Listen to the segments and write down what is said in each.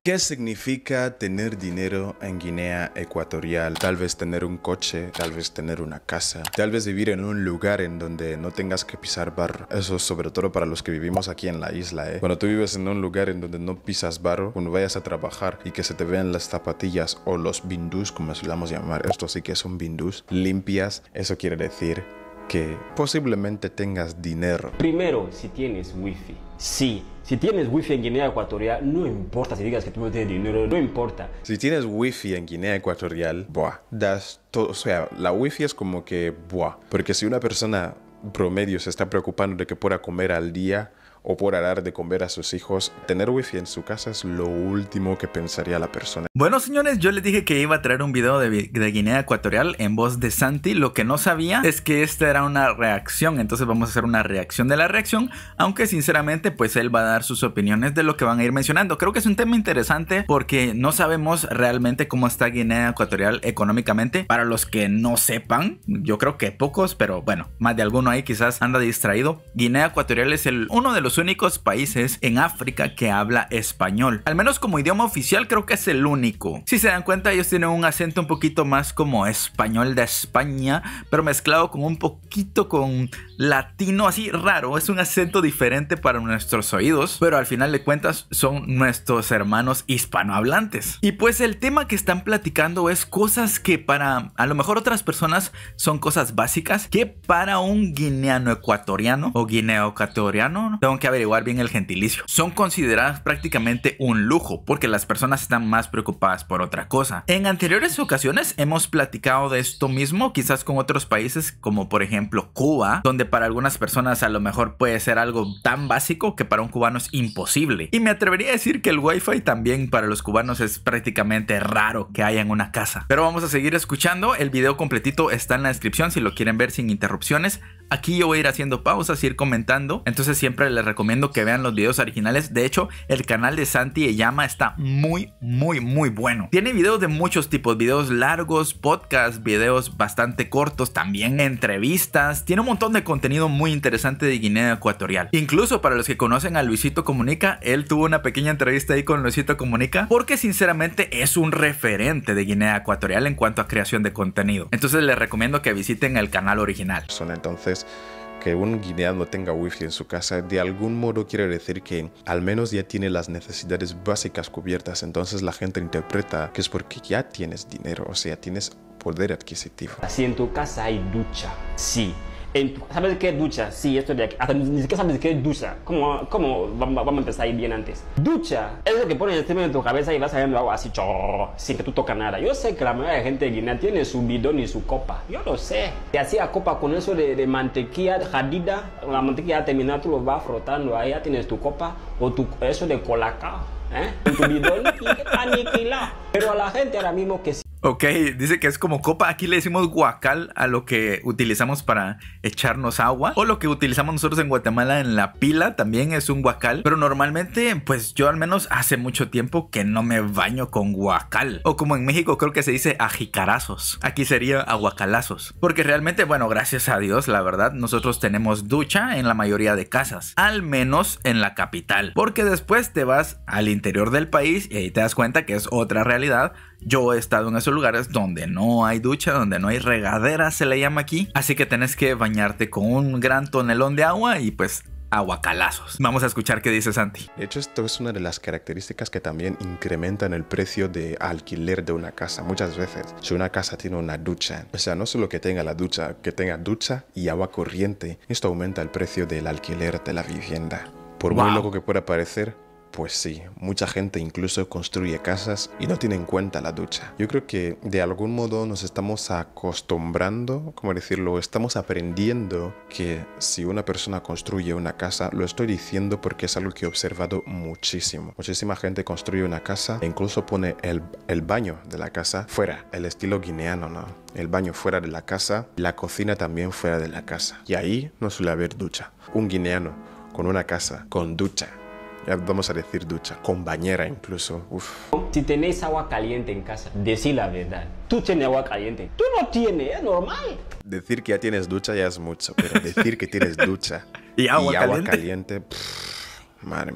¿Qué significa tener dinero en Guinea Ecuatorial? Tal vez tener un coche, tal vez tener una casa, tal vez vivir en un lugar en donde no tengas que pisar barro. Eso sobre todo para los que vivimos aquí en la isla, Cuando tú vives en un lugar en donde no pisas barro, cuando vayas a trabajar y que se te vean las zapatillas o los bindús, como solemos llamar, esto sí que son bindús, limpias, eso quiere decir que posiblemente tengas dinero. Primero, si tienes wifi. Sí, si tienes wifi en Guinea Ecuatorial, no importa si digas que tú no tienes dinero, no importa. Si tienes wifi en Guinea Ecuatorial, das todo, o sea, la wifi es como que, porque si una persona promedio se está preocupando de que pueda comer al día o por dar de comer a sus hijos, tener wifi en su casa es lo último que pensaría la persona. Bueno, señores, yo les dije que iba a traer un video de Guinea Ecuatorial en voz de Santi. Lo que no sabía es que esta era una reacción, entonces vamos a hacer una reacción de la reacción, aunque sinceramente pues él va a dar sus opiniones de lo que van a ir mencionando. Creo que es un tema interesante porque no sabemos realmente cómo está Guinea Ecuatorial económicamente. Para los que no sepan, yo creo que pocos, pero bueno, más de alguno ahí quizás anda distraído. Guinea Ecuatorial es uno de los únicos países en África que habla español. Al menos como idioma oficial creo que es el único. Si se dan cuenta, ellos tienen un acento un poquito más como español de España, pero mezclado con un poquito con latino, así raro. Es un acento diferente para nuestros oídos, pero al final de cuentas son nuestros hermanos hispanohablantes. Y pues el tema que están platicando es cosas que para a lo mejor otras personas son cosas básicas, que para un guineano ecuatoriano o guineo ecuatoriano, tengo que averiguar bien el gentilicio, son consideradas prácticamente un lujo porque las personas están más preocupadas por otra cosa. En anteriores ocasiones hemos platicado de esto mismo, quizás con otros países como por ejemplo Cuba, donde para algunas personas a lo mejor puede ser algo tan básico que para un cubano es imposible. Y me atrevería a decir que el wifi también para los cubanos es prácticamente raro que haya en una casa. Pero vamos a seguir escuchando, el video completito está en la descripción si lo quieren ver sin interrupciones. Aquí yo voy a ir haciendo pausas, ir comentando, entonces siempre les recomiendo que vean los videos originales. De hecho, el canal de Santi Eyama está muy bueno. Tiene videos de muchos tipos, videos largos, podcasts, videos bastante cortos, también entrevistas. Tiene un montón de contenido muy interesante de Guinea Ecuatorial. Incluso para los que conocen a Luisito Comunica, él tuvo una pequeña entrevista ahí con Luisito Comunica, porque sinceramente es un referente de Guinea Ecuatorial en cuanto a creación de contenido. Entonces les recomiendo que visiten el canal original. Entonces, que un guineano tenga wifi en su casa de algún modo quiere decir que al menos ya tiene las necesidades básicas cubiertas. Entonces la gente interpreta que es porque ya tienes dinero, o sea, tienes poder adquisitivo. Si en tu casa hay ducha, sí. ¿Sabes qué es ducha? Sí, esto de aquí. Hasta ni siquiera sabes qué es ducha. ¿Cómo vamos a empezar ahí bien antes? Ducha es lo que pones encima de tu cabeza y vas saliendo agua así, sin que tú tocas nada. Yo sé que la mayoría de gente de Guinea tiene su bidón y su copa. Yo lo sé. Te hacía copa con eso de mantequilla jadida. La mantequilla terminada, tú lo vas frotando. Ahí ya tienes tu copa o eso de colacao. En tu bidón y aniquilado. Pero a la gente ahora mismo que sí. Ok, dice que es como copa. Aquí le decimos guacal a lo que utilizamos para echarnos agua, o lo que utilizamos nosotros en Guatemala en la pila también es un guacal. Pero normalmente pues yo al menos hace mucho tiempo que no me baño con guacal, o como en México creo que se dice ajicarazos, aquí sería aguacalazos, porque realmente bueno, gracias a Dios la verdad nosotros tenemos ducha en la mayoría de casas, al menos en la capital, porque después te vas al interior del país y ahí te das cuenta que es otra realidad. Yo he estado en esos lugares donde no hay ducha, donde no hay regadera, se le llama aquí. Así que tenés que bañarte con un gran tonelón de agua y pues aguacalazos. Vamos a escuchar qué dice Santi. De hecho, esto es una de las características que también incrementan el precio de alquiler de una casa. Muchas veces, si una casa tiene una ducha, o sea, no solo que tenga la ducha, que tenga ducha y agua corriente, esto aumenta el precio del alquiler de la vivienda. Por muy loco que pueda parecer, pues sí, mucha gente incluso construye casas y no tiene en cuenta la ducha. Yo creo que de algún modo nos estamos acostumbrando, ¿cómo decirlo? Estamos aprendiendo que si una persona construye una casa, lo estoy diciendo porque es algo que he observado muchísimo. Muchísima gente construye una casa e incluso pone el baño de la casa fuera, el estilo guineano, ¿no? El baño fuera de la casa, la cocina también fuera de la casa. Y ahí no suele haber ducha. Un guineano con una casa con ducha, ya vamos a decir ducha, con bañera incluso. Si tenéis agua caliente en casa, decí la verdad. Tú tienes agua caliente. Tú no tienes, es normal. Decir que ya tienes ducha ya es mucho, pero decir que tienes ducha y agua caliente, madre mía.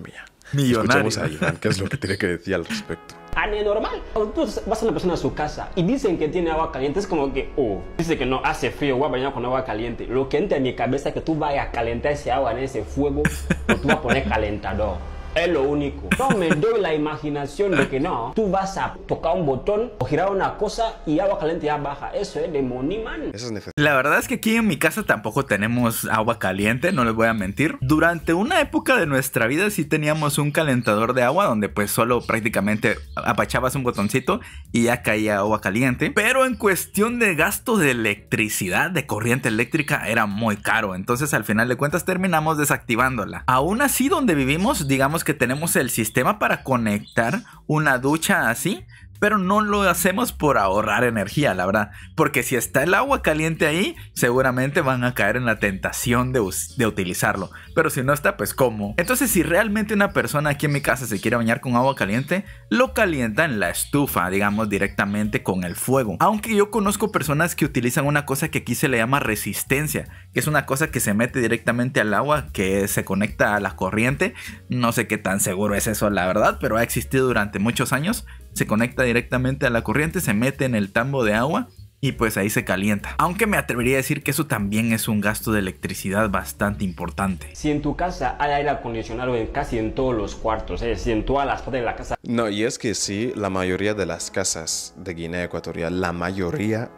Escuchemos a Iván, ¿qué es lo que tiene que decir al respecto? Normal. Cuando tú vas a una persona a su casa y dicen que tiene agua caliente, es como que, dice que no, hace frío, voy a bañar con agua caliente. Lo que entra en mi cabeza es que tú vayas a calentar ese agua en ese fuego o tú vas a poner calentador. Es lo único. No me doy la imaginación de que no, tú vas a tocar un botón o girar una cosa y agua caliente ya baja. Eso es demonio, man. Eso es necesario. La verdad es que aquí en mi casa tampoco tenemos agua caliente, no les voy a mentir. Durante una época de nuestra vida sí teníamos un calentador de agua donde pues solo prácticamente apachabas un botoncito y ya caía agua caliente. Pero en cuestión de gasto de electricidad, de corriente eléctrica, era muy caro. Entonces al final de cuentas terminamos desactivándola. Aún así donde vivimos, digamos que tenemos el sistema para conectar una ducha así, pero no lo hacemos por ahorrar energía, la verdad, porque si está el agua caliente ahí, seguramente van a caer en la tentación de utilizarlo, pero si no está, pues ¿cómo? Entonces, si realmente una persona aquí en mi casa se quiere bañar con agua caliente, lo calienta en la estufa, digamos, directamente con el fuego. Aunque yo conozco personas que utilizan una cosa que aquí se le llama resistencia, que es una cosa que se mete directamente al agua, que se conecta a la corriente. No sé qué tan seguro es eso, la verdad, pero ha existido durante muchos años. Se conecta directamente a la corriente, se mete en el tambo de agua y pues ahí se calienta. Aunque me atrevería a decir que eso también es un gasto de electricidad bastante importante. Si en tu casa hay aire acondicionado casi en todos los cuartos, es decir, en todas las partes de la casa. No, y es que sí, la mayoría de las casas de Guinea Ecuatorial, la mayoría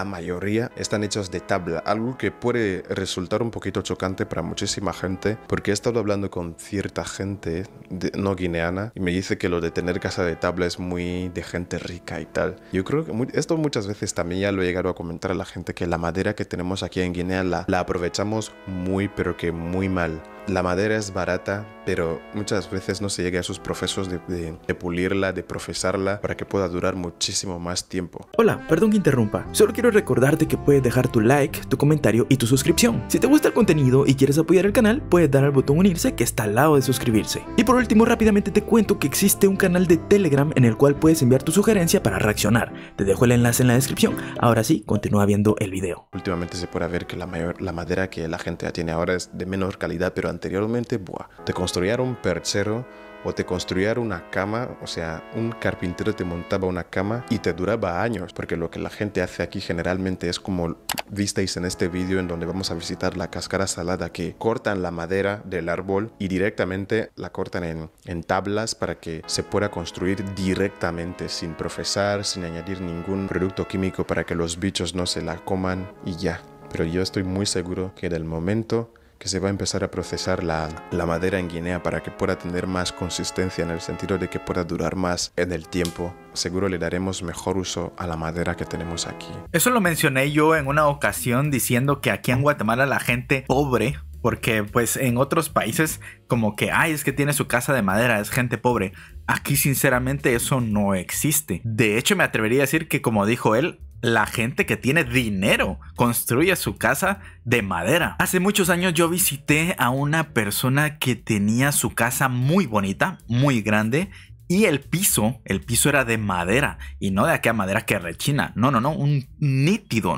están hechas de tabla. Algo que puede resultar un poquito chocante para muchísima gente, porque he estado hablando con cierta gente no guineana y me dice que lo de tener casa de tabla es muy de gente rica y tal. Yo creo que esto muchas veces también ya lo he llegado a comentar a la gente, que la madera que tenemos aquí en Guinea la aprovechamos muy, pero que muy mal. La madera es barata, pero muchas veces no se llega a esos procesos de pulirla, de procesarla, para que pueda durar muchísimo más tiempo. Hola, perdón que interrumpa. Solo quiero recordarte que puedes dejar tu like, tu comentario y tu suscripción. Si te gusta el contenido y quieres apoyar el canal, puedes dar al botón unirse que está al lado de suscribirse. Y por último, rápidamente te cuento que existe un canal de Telegram en el cual puedes enviar tu sugerencia para reaccionar. Te dejo el enlace en la descripción. Ahora sí, continúa viendo el video. Últimamente se puede ver que la madera que la gente ya tiene ahora es de menor calidad, pero anteriormente, te construían un perchero o te construían una cama, o sea, un carpintero te montaba una cama y te duraba años, porque lo que la gente hace aquí generalmente es como visteis en este vídeo en donde vamos a visitar la Cascada Salada, que cortan la madera del árbol y directamente la cortan en tablas para que se pueda construir directamente, sin procesar, sin añadir ningún producto químico para que los bichos no se la coman y ya. Pero yo estoy muy seguro que del momento que se va a empezar a procesar la madera en Guinea para que pueda tener más consistencia, en el sentido de que pueda durar más en el tiempo, seguro le daremos mejor uso a la madera que tenemos aquí. Eso lo mencioné yo en una ocasión diciendo que aquí en Guatemala la gente pobre, porque pues en otros países como que, ay, es que tiene su casa de madera, es gente pobre. Aquí sinceramente eso no existe. De hecho me atrevería a decir que, como dijo él, la gente que tiene dinero construye su casa de madera. Hace muchos años yo visité a una persona que tenía su casa muy bonita, muy grande, y el piso era de madera, y no de aquella madera que rechina, no, un nítido.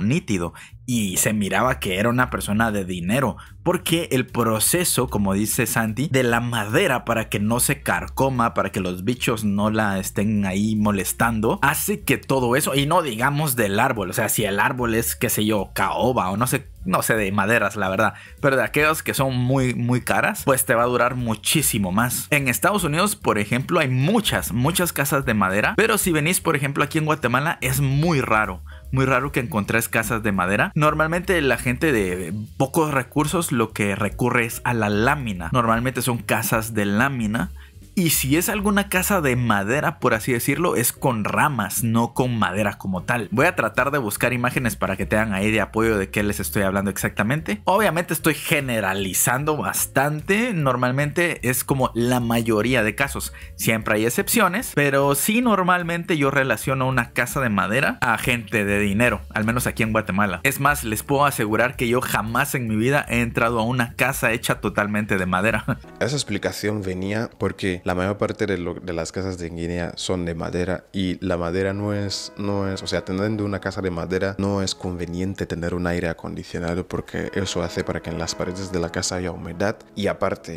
Y se miraba que era una persona de dinero, porque el proceso, como dice Santi, de la madera para que no se carcoma, para que los bichos no la estén ahí molestando, hace que todo eso, y no digamos del árbol, o sea, si el árbol es, qué sé yo, caoba o no sé de maderas, la verdad, pero de aquellos que son muy caras, pues te va a durar muchísimo más. En Estados Unidos, por ejemplo, hay muchas casas de madera, pero si venís, por ejemplo, aquí en Guatemala, es muy raro que encontres casas de madera. Normalmente la gente de pocos recursos lo que recurre es a la lámina. Normalmente son casas de lámina. Y si es alguna casa de madera, por así decirlo, es con ramas, no con madera como tal. Voy a tratar de buscar imágenes para que tengan ahí de apoyo de qué les estoy hablando exactamente. Obviamente estoy generalizando bastante. Normalmente es como la mayoría de casos. Siempre hay excepciones, pero sí, normalmente yo relaciono una casa de madera a gente de dinero, al menos aquí en Guatemala. Es más, les puedo asegurar que yo jamás en mi vida he entrado a una casa hecha totalmente de madera. Esa explicación venía porque la mayor parte de las casas de Guinea son de madera, y la madera no es, o sea, teniendo una casa de madera no es conveniente tener un aire acondicionado, porque eso hace para que en las paredes de la casa haya humedad, y aparte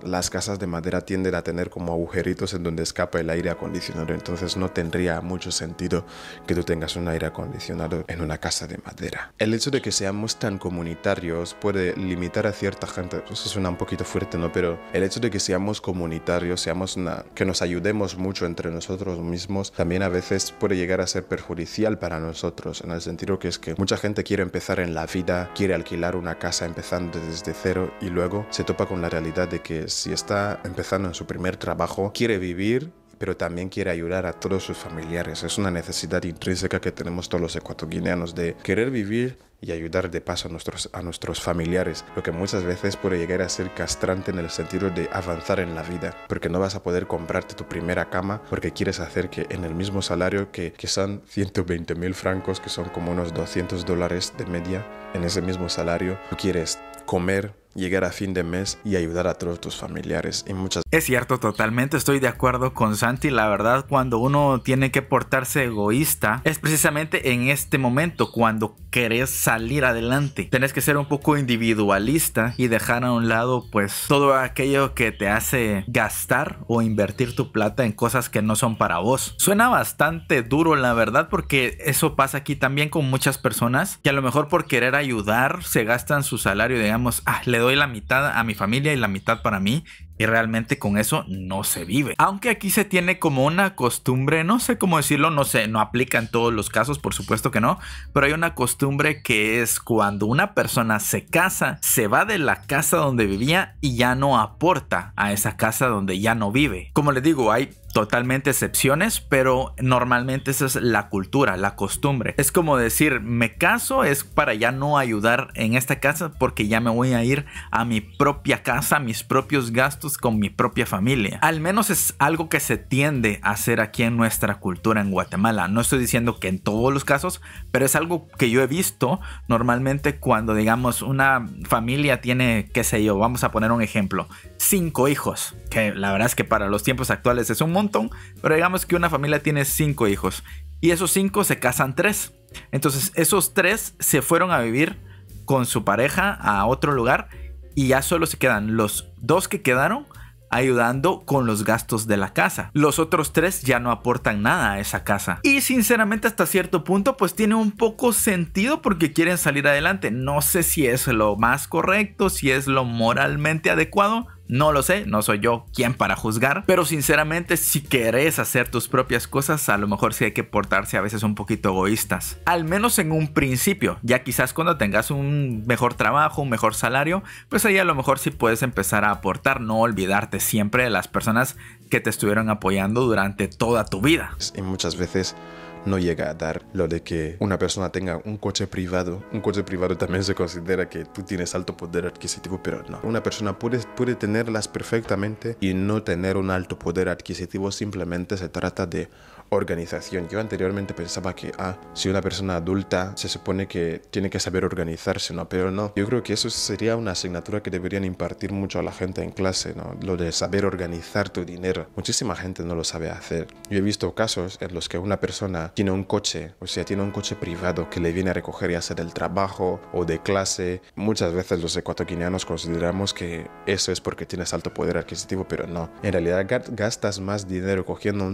las casas de madera tienden a tener como agujeritos en donde escapa el aire acondicionado, entonces no tendría mucho sentido que tú tengas un aire acondicionado en una casa de madera. El hecho de que seamos tan comunitarios puede limitar a cierta gente, eso suena un poquito fuerte, ¿no? Pero el hecho de que seamos comunitarios, que nos ayudemos mucho entre nosotros mismos, también a veces puede llegar a ser perjudicial para nosotros, en el sentido que es que mucha gente quiere empezar en la vida, quiere alquilar una casa empezando desde cero y luego se topa con la realidad de que si está empezando en su primer trabajo, quiere vivir, pero también quiere ayudar a todos sus familiares. Es una necesidad intrínseca que tenemos todos los ecuatoguineanos de querer vivir y ayudar de paso a nuestros familiares, lo que muchas veces puede llegar a ser castrante en el sentido de avanzar en la vida, porque no vas a poder comprarte tu primera cama porque quieres hacer que en el mismo salario que son 120.000 francos, que son como unos $200 de media, en ese mismo salario tú quieres comer, llegar a fin de mes y ayudar a todos tus familiares. Es cierto, totalmente estoy de acuerdo con Santi. La verdad, cuando uno tiene que portarse egoísta es precisamente en este momento, cuando querés salir adelante. Tenés que ser un poco individualista y dejar a un lado pues todo aquello que te hace gastar o invertir tu plata en cosas que no son para vos. Suena bastante duro, la verdad, porque eso pasa aquí también con muchas personas que a lo mejor por querer ayudar se gastan su salario, digamos, le doy la mitad a mi familia y la mitad para mí, y realmente con eso no se vive. Aunque aquí se tiene como una costumbre, no sé cómo decirlo, no sé, no aplica en todos los casos, por supuesto que no, pero hay una costumbre que es cuando una persona se casa, se va de la casa donde vivía y ya no aporta a esa casa donde ya no vive. Como les digo, hay totalmente excepciones, pero normalmente esa es la cultura, la costumbre. Es como decir, me caso es para ya no ayudar en esta casa porque ya me voy a ir a mi propia casa, a mis propios gastos con mi propia familia. Al menos es algo que se tiende a hacer aquí en nuestra cultura en Guatemala. No estoy diciendo que en todos los casos, pero es algo que yo he visto normalmente cuando, digamos, una familia tiene, qué sé yo, vamos a poner un ejemplo, 5 hijos, que la verdad es que para los tiempos actuales es un montón, pero digamos que una familia tiene 5 hijos y esos 5 se casan 3. Entonces esos 3 se fueron a vivir con su pareja a otro lugar y ya solo se quedan los 2 que quedaron ayudando con los gastos de la casa. Los otros 3 ya no aportan nada a esa casa. Y sinceramente hasta cierto punto pues tiene un poco sentido porque quieren salir adelante. No sé si es lo más correcto, si es lo moralmente adecuado. No lo sé, no soy yo quien para juzgar, pero sinceramente si querés hacer tus propias cosas, a lo mejor sí hay que portarse a veces un poquito egoístas, al menos en un principio. Ya quizás cuando tengas un mejor trabajo, un mejor salario, pues ahí a lo mejor sí puedes empezar a aportar, no olvidarte siempre de las personas que te estuvieron apoyando durante toda tu vida. Y muchas veces no llega a dar lo de que una persona tenga un coche privado. Un coche privado también se considera que tú tienes alto poder adquisitivo, pero no. Una persona puede tenerlas perfectamente y no tener un alto poder adquisitivo. Simplemente se trata de organización. Yo anteriormente pensaba que si una persona adulta se supone que tiene que saber organizarse, ¿no? Pero no. Yo creo que eso sería una asignatura que deberían impartir mucho a la gente en clase, ¿no? Lo de saber organizar tu dinero. Muchísima gente no lo sabe hacer. Yo he visto casos en los que una persona tiene un coche, o sea, tiene un coche privado que le viene a recoger ya sea del trabajo o de clase. Muchas veces los ecuatoguineanos consideramos que eso es porque tienes alto poder adquisitivo, pero no. En realidad gastas más dinero cogiendo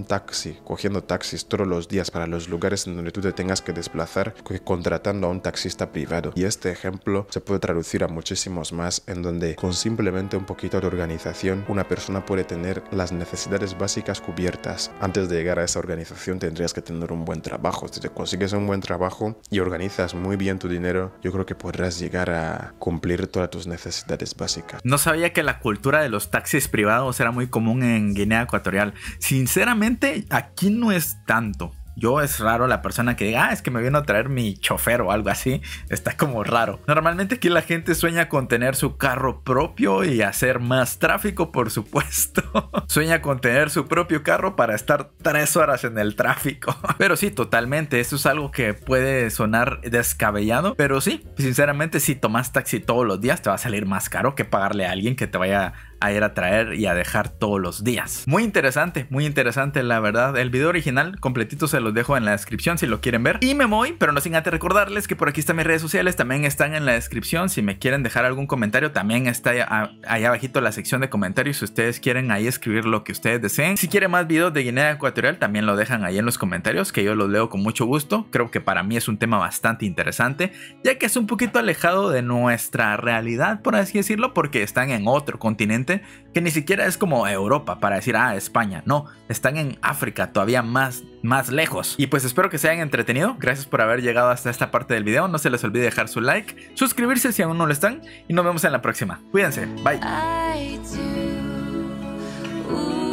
taxis todos los días para los lugares en donde tú te tengas que desplazar que contratando a un taxista privado. Y este ejemplo se puede traducir a muchísimos más, en donde con simplemente un poquito de organización una persona puede tener las necesidades básicas cubiertas. Antes de llegar a esa organización tendrías que tener un buen trabajo. Si te consigues un buen trabajo y organizas muy bien tu dinero, yo creo que podrás llegar a cumplir todas tus necesidades básicas. No sabía que la cultura de los taxis privados era muy común en Guinea Ecuatorial. Sinceramente, aquí no es tanto. Yo es raro la persona que diga, es que me vino a traer mi chofer o algo así. Está como raro. Normalmente aquí la gente sueña con tener su carro propio y hacer más tráfico, por supuesto. Sueña con tener su propio carro para estar 3 horas en el tráfico. Pero sí, totalmente. Eso es algo que puede sonar descabellado. Pero sí, sinceramente, si tomas taxi todos los días te va a salir más caro que pagarle a alguien que te vaya a ir a traer y a dejar todos los días. Muy interesante la verdad. El video original completito se los dejo en la descripción si lo quieren ver. Y me voy, pero no sin antes recordarles que por aquí están mis redes sociales, también están en la descripción. Si me quieren dejar algún comentario, también está allá abajito la sección de comentarios si ustedes quieren ahí escribir lo que ustedes deseen. Si quieren más videos de Guinea Ecuatorial, también lo dejan ahí en los comentarios, que yo los leo con mucho gusto. Creo que para mí es un tema bastante interesante, ya que es un poquito alejado de nuestra realidad, por así decirlo, porque están en otro continente que ni siquiera es como Europa para decir, España. No, están en África, todavía más lejos. Y pues espero que se hayan entretenido. Gracias por haber llegado hasta esta parte del video. No se les olvide dejar su like, suscribirse si aún no lo están, y nos vemos en la próxima. Cuídense, bye.